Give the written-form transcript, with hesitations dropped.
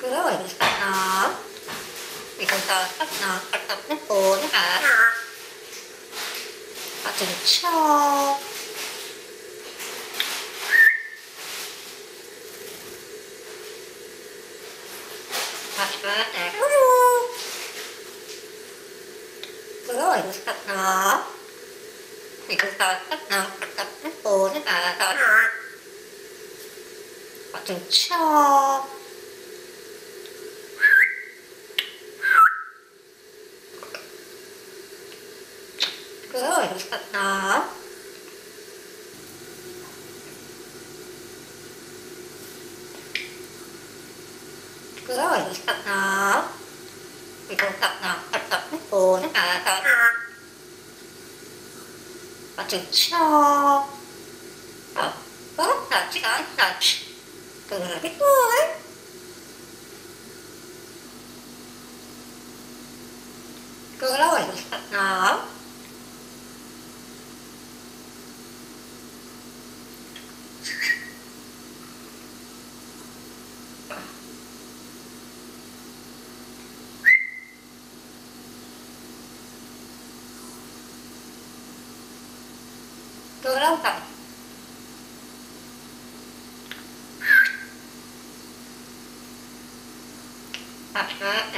rồiตัดเนาะมีคนต่อตัดเนาะตัดนะโอ้นะคะตัดจนชอบตัดมาแต่ก็รู้rồiตัดเนาะมีคนต่อตัดเนาะตัดนะโอ้นะคะตัดจนชอบrồiตัดเนาะrồiตัดเนาะมีคนตัดเนาะตัดนะโอ้นะคะตัดจนชอบตัดที่ไหนตัดเกิดไปด้วยrồiตัดเนาะrồiตัดตัดมาแต่